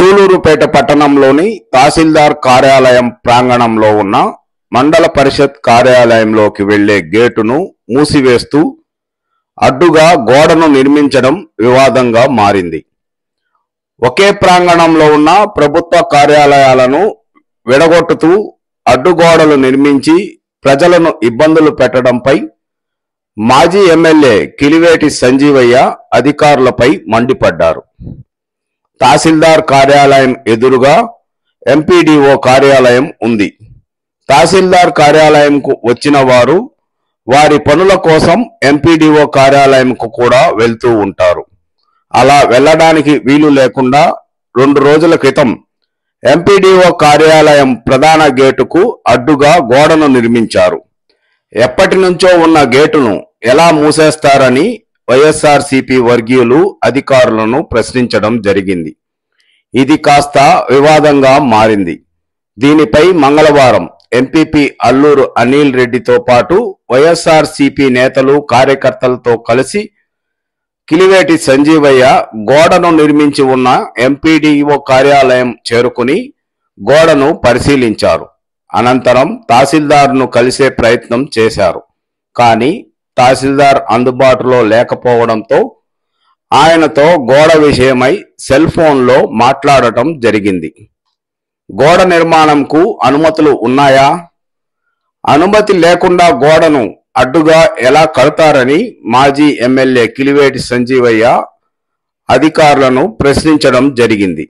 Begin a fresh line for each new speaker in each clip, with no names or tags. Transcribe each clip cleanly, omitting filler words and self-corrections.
సూలూరుపేట పట్టణంలోని తహసీల్దార్ కార్యాలయం ప్రాంగణంలో ఉన్న మండల పరిషత్ కార్యాలయంలోకి వెళ్లే గేటును మూసివేస్తూ అడ్డుగా గోడను నిర్మించడం వివాదంగా మారింది. ఒకే ప్రాంగణంలో ఉన్న ప్రభుత్వ కార్యాలయాలను విడగొట్టుతూ అడ్డుగోడలు నిర్మించి ప్రజలను ఇబ్బందులు పెట్టడంపై మాజీ ఎమ్మెల్యే కిలివేటి సంజీవయ్య అధికారులపై మండిపడ్డారు. తహసీల్దార్ కార్యాలయం ఎదురుగా ఎంపీడీఓ కార్యాలయం ఉంది. తహసీల్దార్ కార్యాలయంకు వచ్చిన వారు వారి పనుల కోసం ఎంపీడీఓ కార్యాలయంకు కూడా వెళ్తూ ఉంటారు. అలా వెళ్ళడానికి వీలు లేకుండా 2 రోజుల క్రితం ఎంపీడీఓ కార్యాలయం ప్రధాన గేటుకు అడ్డుగా గోడను నిర్మించారు. ఎప్పటి నుంచో ఉన్న గేటును ఎలా మూసేస్తారని వైఎస్ఆర్సీపీ వర్గీయులు అధికారులను ప్రశ్నించడం జరిగింది. ఇది కాస్త వివాదంగా మారింది. దీనిపై మంగళవారం ఎంపీపీ అల్లూరు అనిల్ రెడ్డితో పాటు వైఎస్ఆర్సీపీ నేతలు కార్యకర్తలతో కలిసి కిలివేటి సంజీవయ్య గోడను నిర్మించి ఉన్న ఎంపీడీఓ కార్యాలయం చేరుకుని గోడను పరిశీలించారు. అనంతరం తహసీల్దార్ను కలిసే ప్రయత్నం చేశారు. కానీ తహసీల్దార్ అందుబాటులో లేకపోవడంతో ఆయనతో గోడ విషయమై సెల్ ఫోన్లో మాట్లాడటం జరిగింది. గోడ నిర్మాణంకు అనుమతులు ఉన్నాయా? అనుమతి లేకుండా గోడను అడ్డుగా ఎలా కడతారని మాజీ ఎమ్మెల్యే కిలివేటి సంజీవయ్య అధికారులను ప్రశ్నించడం జరిగింది.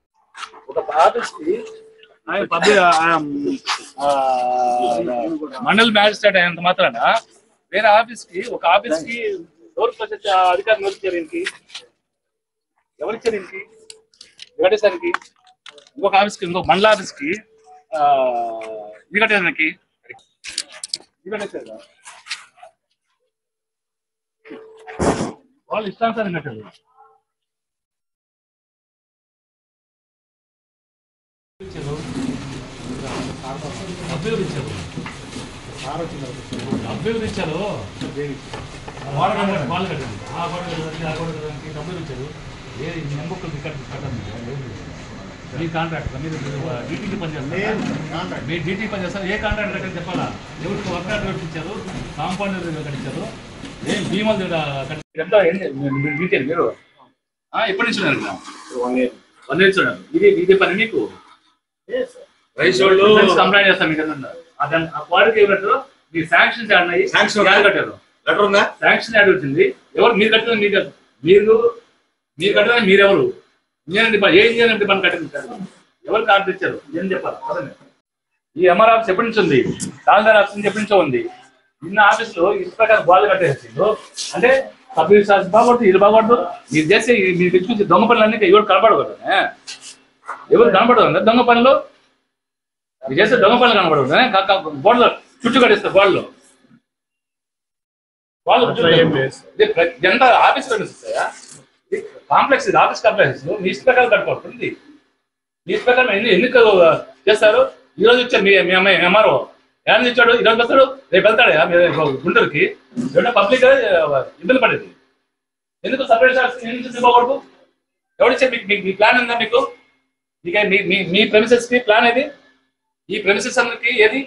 మండల్ మ్యాజిస్ట్రేట్ అయినంత మాత్రాన వేరే ఆఫీస్ కి ఒక ఆఫీస్ కి డోర్ క్లోజ్ అధికారం ఎవరిచ్చారు ఇంటికి వెంకటేశ్వరికి ఇంకొక ఆఫీస్ కి ఇంకొక మండల ఆఫీస్ కి ఇది కట్టేదానికి వాళ్ళు ఇష్టానుసారం కట్టారు. డబ్బులు ఇచ్చారు వాళ్ళు కట్టండి ఆ గోడ కట్టడానికి ఆ గోడ కట్టడానికి డబ్బులు ఇచ్చారు. ఏ నెంబొక్కలు కట్టండి. మీ కాంట్రాక్టర్ మీరు డ్యూటీకి పనిచేస్తారు. మీ డ్యూటీ పనిచేస్తారు. ఏ కాంట్రాక్టర్ కట్టని చెప్పాలా? ఎవరికి వర్క్ ఆర్డర్ ఇచ్చారు, కాంపౌండర్ కట్టించారు, ఏం భీమాలు డీటెయిల్ మీరు ఎప్పటి నుంచి ఉన్నారు? 1 year చూడాలి. ఇదే పని మీకు కంప్లైంట్ చేస్తాను. మీకు ఆ వాడికి ఏమంటారు? మీ శాంక్షన్స్ ఆడినాయి, కట్టారు. శాంక్షన్ యాడ్ వచ్చింది. ఎవరు మీరు కట్టిన మీరు కట్టిన మీరెవరు? ఏ ఇంజనీర్ పని కట్టింది? ఎవరికి ఆర్డర్ ఇచ్చారు? ఏం చెప్పాలి? ఈ ఎంఆర్ ఆఫీస్ ఎప్పటి నుంచి ఉంది? తహసీల్దార్ ఆఫీస్ నుంచి ఎప్పటి నుంచో ఉంది. నిన్న ఆఫీసులో ఇసు ప్రకారం బాగా కట్టేసిండు. అంటే సబ్ రిజిస్ట్రార్ బాగొట్టు, ఇది బాగొట్టు. మీరు చేసే మీరు తెచ్చుకొచ్చే దొంగ పనులన్నీ ఎవరు కనపడకూడదు. ఎవరు కనపడదు దొంగ పనులు. మీరు చేస్తే దొంగ పనులు కనపడకూడదు. గోడలో చుట్టూ కట్టేస్తారు. గోడలో ఎంత ఆఫీస్ కనిపిస్తాయా? కాంప్లెక్స్ ఇది, ఆఫీస్ కాంప్లెక్స్. మీ ఇష్ట ప్రకారం కట్టుకోవాలి. మీ ఇష్ట ప్రకారం ఎందుకు చేస్తారు? ఈ రోజు వచ్చారు మీ అమ్మాయి ఎంఆర్ఓ ఏం ఇచ్చాడు? ఈరోజు వస్తాడు, రేపు వెళ్తాడు గుంటూరుకి. ఏమన్నా పబ్లిక్ ఇబ్బంది పడేది ఎందుకు? సపరేట్ ఇవ్వకూడదు. ఎవరిచ్చారు మీ ప్లాన్ ఉందా మీకు? మీ ప్రెమిసెస్ కి ప్లాన్ ఏది? ఈ ప్రెమిసెస్ అందరికి ఏది?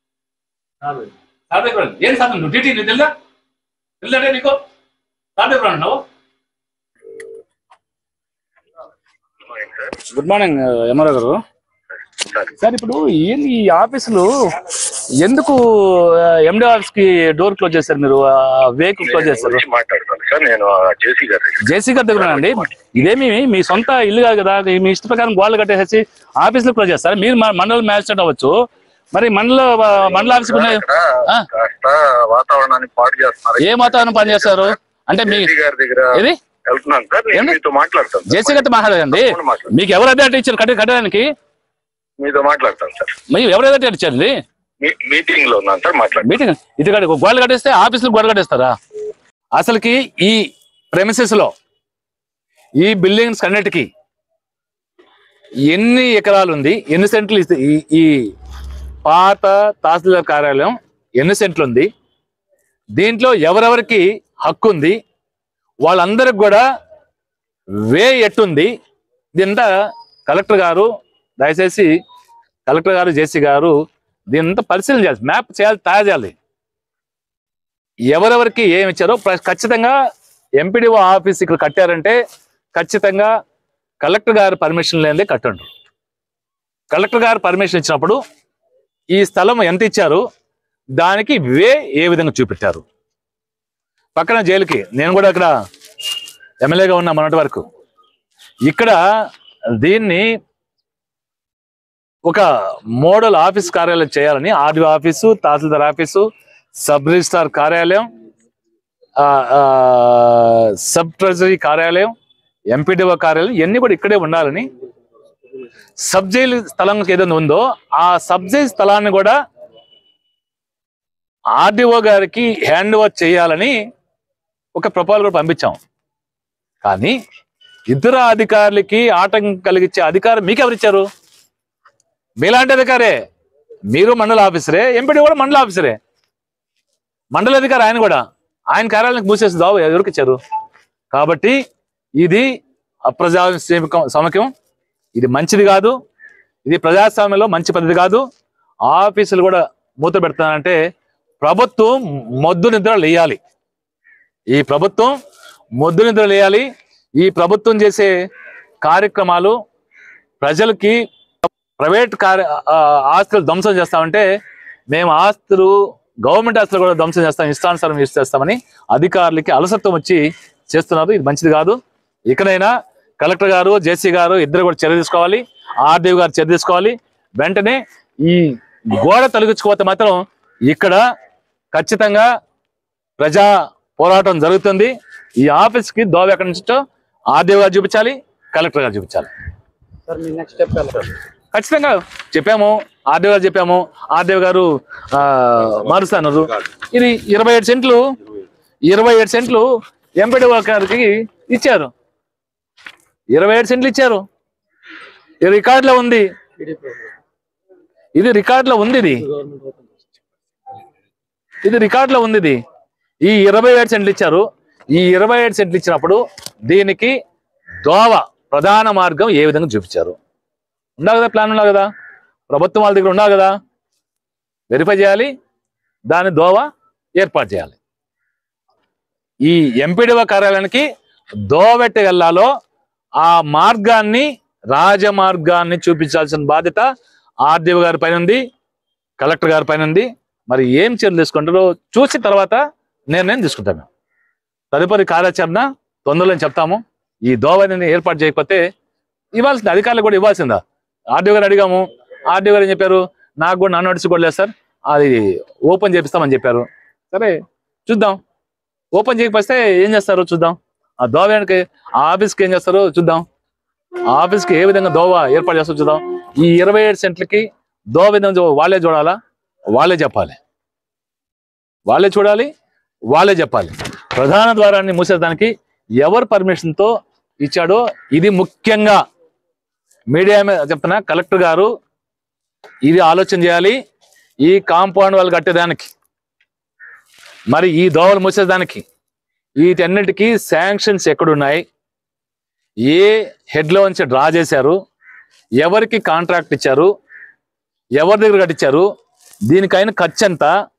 ఏం సాధన? నువ్వు డ్యూటీ నీకు తెలుదంటే నీకు సాధన అన్నావు. గుడ్ మార్నింగ్ ఎంఆర్ఓ గారు. సార్ ఇప్పుడు ఏంది ఈ ఆఫీసులు ఎందుకు ఎండి ఆఫీస్ కి డోర్ క్లోజ్ చేశారు? మీరు వేక్ క్లోజ్ చేస్తారు. జేసీ గారి దగ్గర అండి. ఇదేమి మీ సొంత ఇల్లు కాదు కదా. మీ ఇష్ట ప్రకారం గోడలు కట్టేసి ఆఫీసులు క్లోజ్ చేస్తారు. మీరు మండల మ్యాజిస్ట్రేట్ అవ్వచ్చు. మరి మండల ఆఫీస్ ఏ వాతావరణం పని చేస్తారు అంటే మీ ఏది జేసీ గారితో మాట్లాడండి. మీకు ఎవరు అదే ఇచ్చారు కట్టడానికి?
మీతో మాట్లాడతాను సార్.
మీరు ఎవరైతే ఇచ్చారండి?
మీటింగ్ లో ఉన్నాను సార్.
మీటింగ్ ఇది గోడలు కట్టేస్తే ఆఫీసులు గోడలు కట్టేస్తారా? అసలుకి ఈ ప్రెమిసెస్ లో ఈ బిల్డింగ్స్ అన్నిటికీ ఎన్ని ఎకరాలు ఉంది, ఎన్ని సెంట్లు ఈ పాత తహసీల్దార్ కార్యాలయం ఎన్ని సెంట్లు ఉంది, దీంట్లో ఎవరెవరికి హక్కు ఉంది, వాళ్ళందరికి కూడా వే ఎట్టుంది, ఇదంతా కలెక్టర్ గారు దయచేసి కలెక్టర్ గారు జేసీ గారు దీనంతా పరిశీలన చేయాలి, మ్యాప్ చేయాలి, తయారు చేయాలి. ఎవరెవరికి ఏమి ఇచ్చారో ఖచ్చితంగా ఎంపీడీఓ ఆఫీస్ ఇక్కడ కట్టారంటే ఖచ్చితంగా కలెక్టర్ గారు పర్మిషన్ లేనిదే కట్టండి. కలెక్టర్ గారు పర్మిషన్ ఇచ్చినప్పుడు ఈ స్థలం ఎంత ఇచ్చారు, దానికి ఏ విధంగా చూపెట్టారు. పక్కన జైలుకి నేను కూడా అక్కడ ఎమ్మెల్యేగా ఉన్నా మొన్నటి వరకు. ఇక్కడ దీన్ని ఒక మోడల్ ఆఫీస్ కార్యాలయం చేయాలని RDO office, tahsildar office, sub registrar కార్యాలయం, సబ్ ట్రెజరీ కార్యాలయం, ఎంపీడీఓ కార్యాలయం ఇవన్నీ కూడా ఇక్కడే ఉండాలని, సబ్ జైలు స్థలం ఏదైనా ఉందో ఆ సబ్ జైలు స్థలాన్ని కూడా ఆర్డీఓ గారికి హ్యాండ్ ఓవర్ చేయాలని ఒక ప్రపోజల్ కూడా పంపించాం. కానీ ఇతర అధికారులకి ఆటంకం కలిగించే అధికారం మీకెవరిచ్చారు? మీలాంటి అధికారే, మీరు మండల ఆఫీసరే, ఎంపీడీ కూడా మండల ఆఫీసరే, మండల అధికారి ఆయన కూడా. ఆయన కార్యాలయానికి మూసేసి దావు ఎవరికి ఇచ్చారు? కాబట్టి ఇది సమక్యం, ఇది మంచిది కాదు, ఇది ప్రజాస్వామ్యంలో మంచి పద్ధతి కాదు. ఆఫీసులు కూడా మూత పెడతానంటే ప్రభుత్వం మొద్దు నిద్ర లేయాలి. ఈ ప్రభుత్వం మొద్దు నిద్ర లేయాలి. ఈ ప్రభుత్వం చేసే కార్యక్రమాలు ప్రజలకి ప్రైవేట్ ఆస్తులు ధ్వంసం చేస్తామంటే మేము ఆస్తులు గవర్నమెంట్ ఆస్తులు కూడా ధ్వంసం చేస్తాం, ఇష్టానుసారం చేస్తామని అధికారులకి అలసత్వం వచ్చి చేస్తున్నారు. ఇది మంచిది కాదు. ఇకనైనా కలెక్టర్ గారు, జేసీ గారు ఇద్దరు కూడా చర్య తీసుకోవాలి, ఆర్డీఓ గారు చర్య తీసుకోవాలి. వెంటనే ఈ గోడ తొలగించుకోకపోతే మాత్రం ఇక్కడ ఖచ్చితంగా ప్రజా పోరాటం జరుగుతుంది. ఈ ఆఫీస్కి దోవ ఎక్కడి నుంచో ఆర్డీఓ గారు చూపించాలి, కలెక్టర్ గారు చూపించాలి. ఖచ్చితంగా చెప్పాము, ఆర్డీఓ గారు చెప్పాము, ఆర్డీఓ గారు మారుస్తున్నారు. ఇది 27 సెంట్లు ఎంపీడీఓ గారికి ఇచ్చారు. 27 సెంట్లు ఇచ్చారు. ఇది రికార్డులో ఉంది, ఇది రికార్డులో ఉంది, ఇది రికార్డులో ఉంది. ఈ 27 సెంట్లు ఇచ్చారు. ఈ 27 సెంట్లు ఇచ్చినప్పుడు దీనికి దోవ ప్రధాన మార్గం ఏ విధంగా చూపించారు? ఉండాలి కదా, ప్లాన్ ఉండాలి కదా, ప్రభుత్వం వాళ్ళ దగ్గర ఉండాలి కదా, వెరిఫై చేయాలి, దాని దోవ ఏర్పాటు చేయాలి. ఈ ఎంపీడీఓ కార్యాలయానికి దోవెట్టి వెళ్ళాలో ఆ మార్గాన్ని, రాజమార్గాన్ని చూపించాల్సిన బాధ్యత ఆర్డీఓ గారి పైన ఉంది, కలెక్టర్ గారి పైన ఉంది. మరి ఏం చర్యలు తీసుకుంటారో చూసి తర్వాత నిర్ణయం తీసుకుంటాము. తదుపరి కార్యాచరణ తొందరలో చెప్తాము. ఈ దోవని ఏర్పాటు చేయకపోతే ఇవ్వాల్సింది, అధికారులు కూడా ఇవ్వాల్సిందా? ఆర్డీఓ గారు అడిగాము, ఆర్డీఓ గారు ఏం చెప్పారు? నాకు కూడా నా నోటీస్ కూడా లేదు సార్, అది ఓపెన్ చేపిస్తామని చెప్పారు. సరే చూద్దాం, ఓపెన్ చేయకపోతే ఏం చేస్తారో చూద్దాం. ఆ దోవకి ఆ ఆఫీస్కి ఏం చేస్తారో చూద్దాం, ఆ ఆఫీస్కి ఏ విధంగా దోవ ఏర్పాటు చేస్తారో చూద్దాం. ఈ 27 సెంట్లకి దోవ విధంగా వాళ్ళే చూడాలా, వాళ్ళే చెప్పాలి, వాళ్ళే చూడాలి, వాళ్ళే చెప్పాలి. ప్రధాన ద్వారాన్ని మూసేదానికి ఎవరు పర్మిషన్తో ఇచ్చాడో ఇది ముఖ్యంగా మీడియా మీద చెప్తున్నా. కలెక్టర్ గారు ఇది ఆలోచన చేయాలి. ఈ కాంపౌండ్ వాళ్ళు కట్టేదానికి, మరి ఈ దోవలు మూసేదానికి వీటన్నిటికీ శాంక్షన్స్ ఎక్కడున్నాయి, ఏ హెడ్లో నుంచి డ్రా చేశారు, ఎవరికి కాంట్రాక్ట్ ఇచ్చారు, ఎవరి దగ్గర కట్టించారు, దీనికైనా ఖర్చు ఎంత,